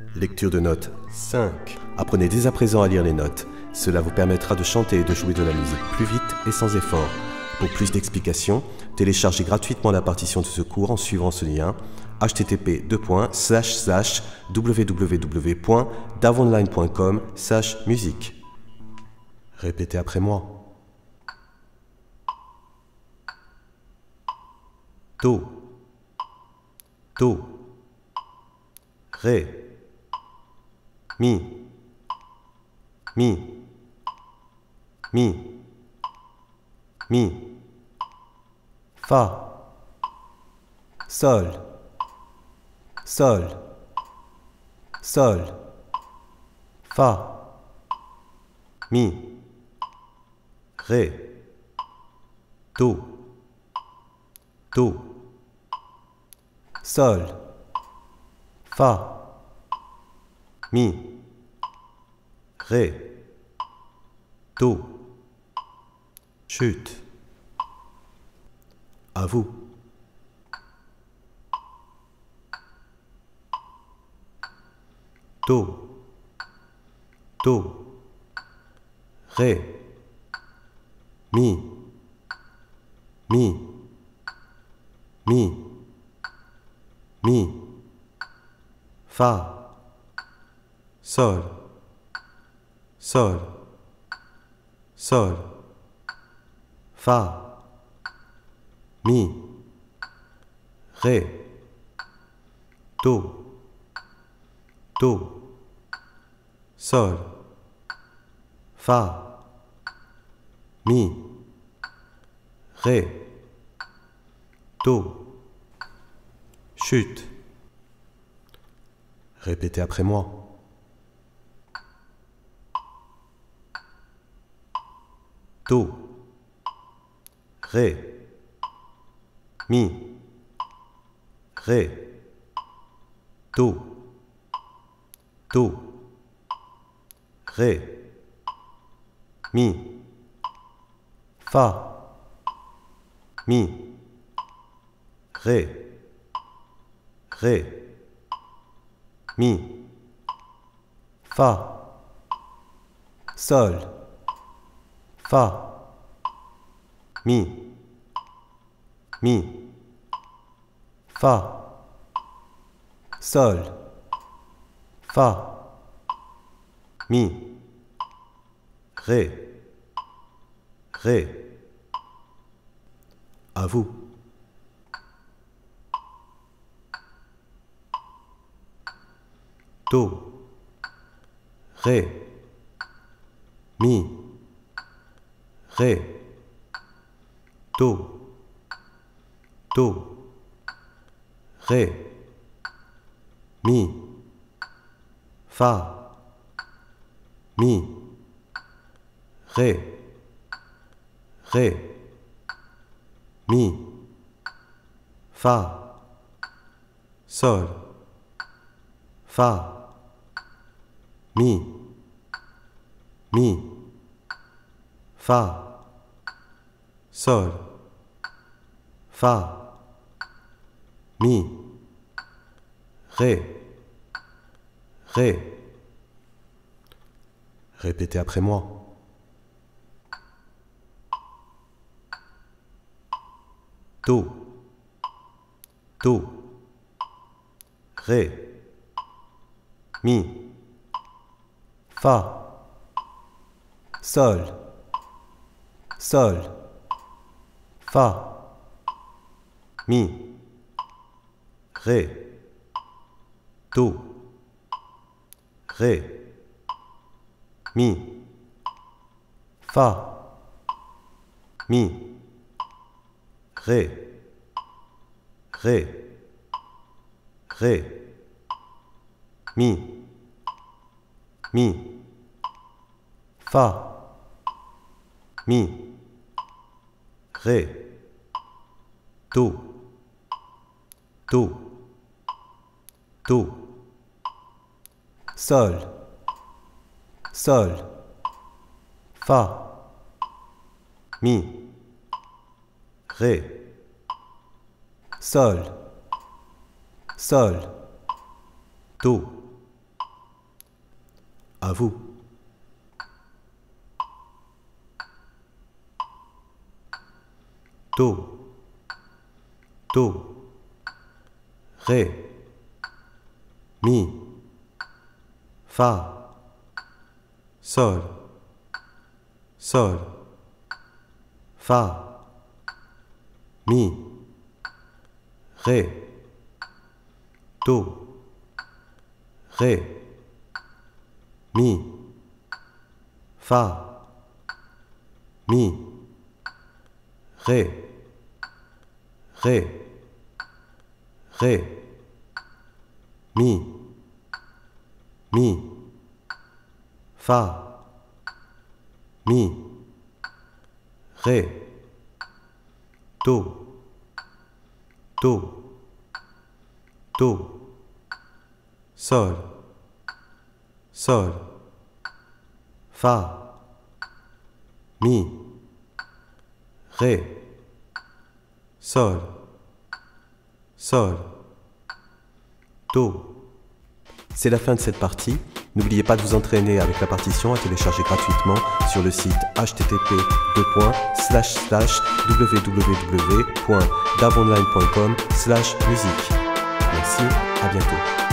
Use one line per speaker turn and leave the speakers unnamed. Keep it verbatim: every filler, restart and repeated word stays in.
Lecture de notes cinq. Apprenez dès à présent à lire les notes. Cela vous permettra de chanter et de jouer de la musique plus vite et sans effort. Pour plus d'explications, téléchargez gratuitement la partition de ce cours en suivant ce lien h t t p deux points slash slash w w w point davonline point com slash musique. Répétez après moi. Do, do, ré, mi, mi, mi, mi, fa, sol, sol, sol, fa, mi, ré, do, do, sol, fa, mi, ré, do, chute. À vous. Do, do, ré, mi, mi, mi, mi, fa, sol, sol, sol, fa, mi, ré, do, do, sol, fa, mi, ré, do, chute. Répétez après moi. Do, ré, mi, ré, do, do, ré, mi, fa, mi, ré, ré, mi, fa, sol, fa, mi, mi, fa, sol, fa, mi, ré, ré. À vous. Do, ré, mi, ré, do, do, ré, mi, fa, mi, ré, ré, mi, fa, sol, fa, mi, mi, fa, sol, fa, mi, ré, ré. Répétez après moi. Do, do, ré, mi, fa, sol, sol, fa, mi, ré, do, ré, mi, fa, mi, ré, ré, ré, mi, mi, fa, mi, ré, do, do, do, sol, sol, fa, mi, ré, sol, sol, do, À vous. Do, do, ré, mi, fa, sol, sol, fa, mi, ré, do, ré, mi, fa, mi, ré, ré, ré, mi, mi, fa, mi, ré, do, do, do, sol, sol, fa, mi, ré, sol, sol, do. C'est la fin de cette partie. N'oubliez pas de vous entraîner avec la partition à télécharger gratuitement sur le site h t t p deux points slash slash w w w point davonline point com slash musique. Merci, à bientôt.